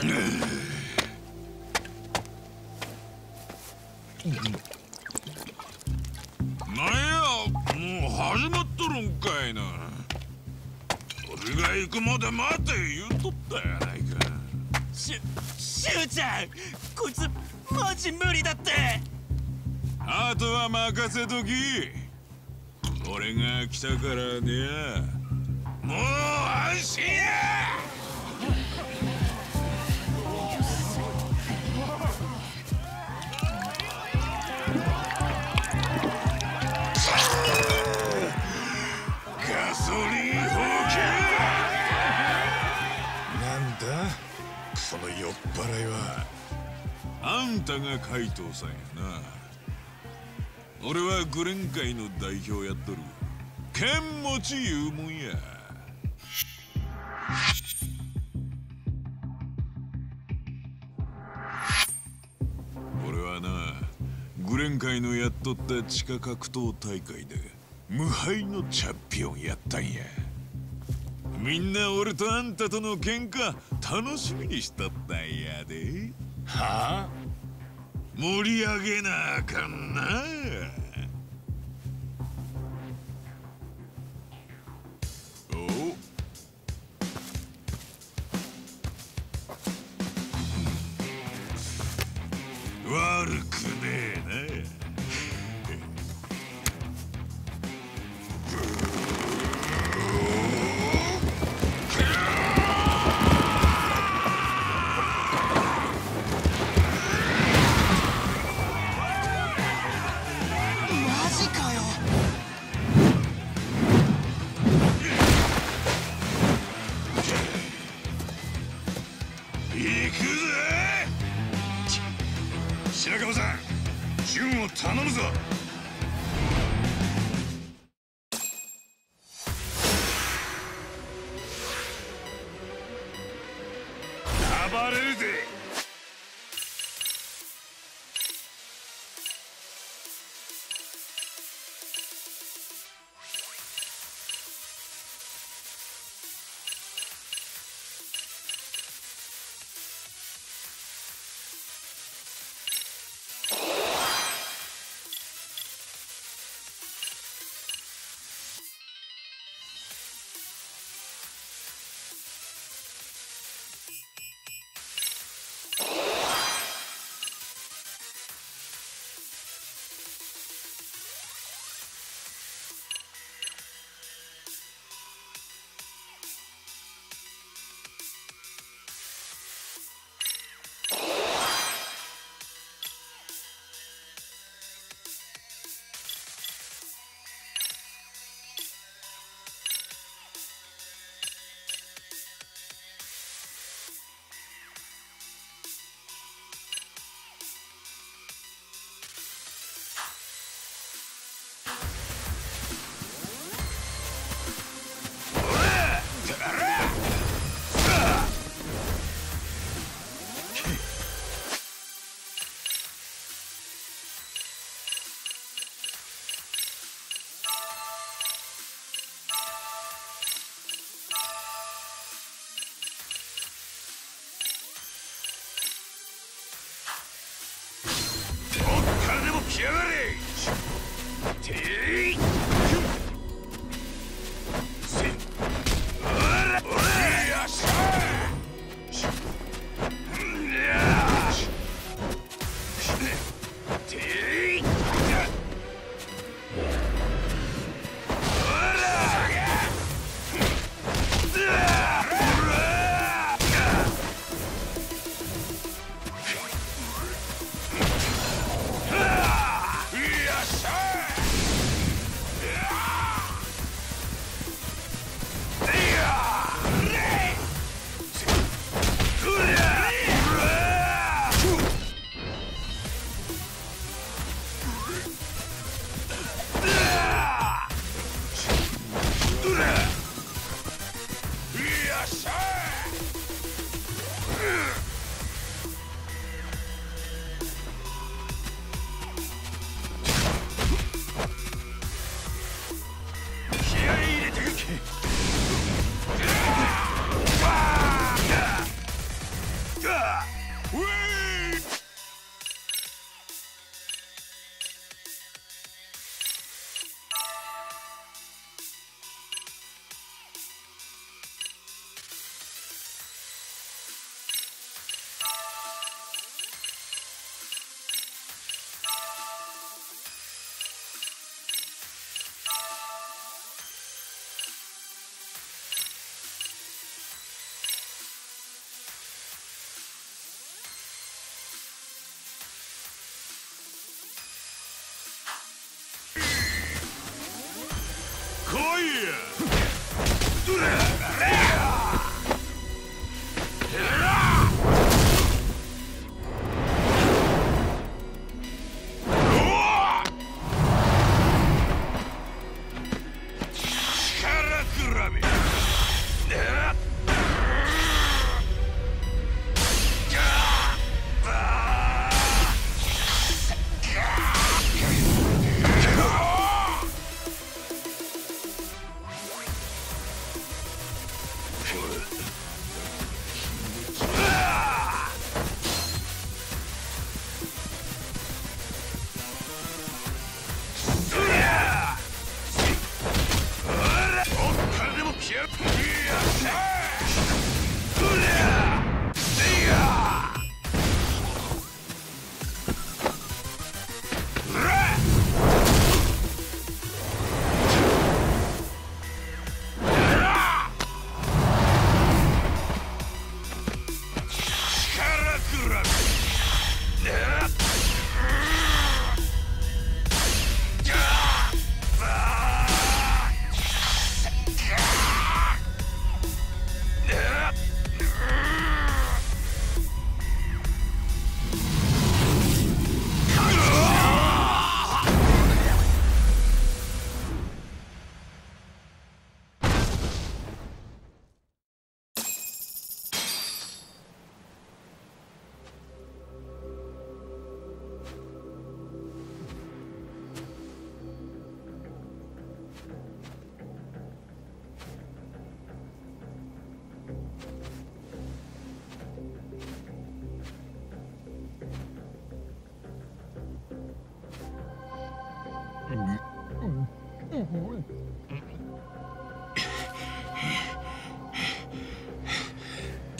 なんや、もう始まっとるんかいな。俺が行くまで待て言うとったやないか。 しゅうちゃん、こいつマジ無理だって。 あとは任せとき。俺が来たからね。もう安心や。ガソリン補給。 なんだその酔っ払いは。 あんたが怪盗さんやな。俺はグレン界の代表やっとる剣持ちいうもんや。俺はな、グレン界のやっとった地下格闘大会で無敗のチャンピオンやったんや。みんな俺とあんたとの喧嘩楽しみにしとったんやで。 はあ、 盛り上げなあかんな。お、悪くねえな。 白川さん、順を頼むぞ。暴れるぜ。来やがれ。ていせおらおらよっしゃてい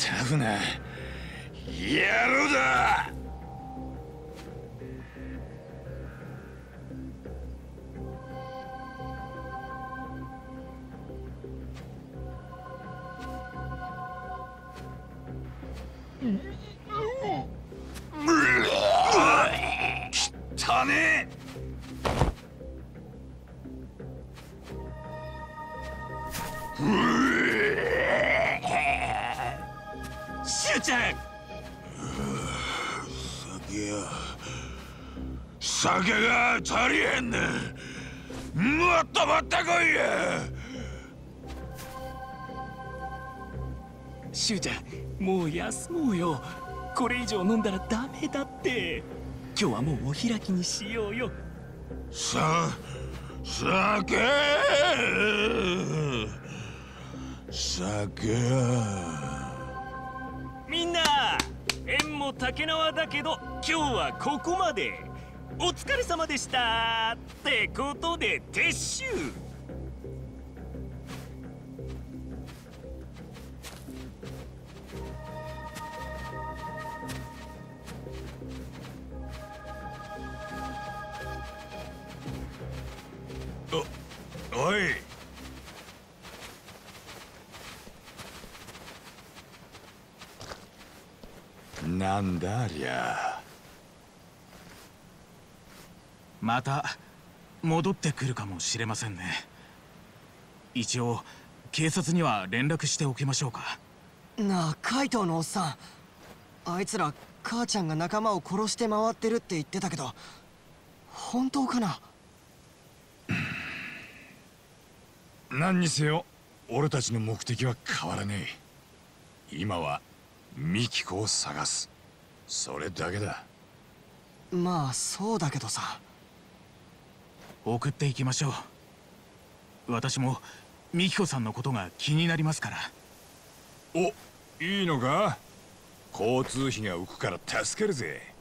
タフな野郎だ。汚ねえ。 シュウちゃん。 酒が足りへんねん。もっと持ってこいや。 シュウちゃん、もう休もうよ。これ以上飲んだらダメだって。今日はもうお開きにしようよ。 酒みんな、縁も竹縄だけど今日はここまで。お疲れ様でしたってことで撤収。 おい。なんだありゃ。 また戻ってくるかもしれませんね。一応警察には連絡しておきましょうか。 なあ、カイトウのおっさん、あいつら母ちゃんが仲間を殺して回ってるって言ってたけど、本当かな？ 何にせよ俺たちの目的は変わらねえ。今はミキコを探す、それだけだ。 まあそうだけどさ。 送っていきましょう。私もミキコさんのことが気になりますから。 お、いいのか？交通費が浮くから助けるぜ。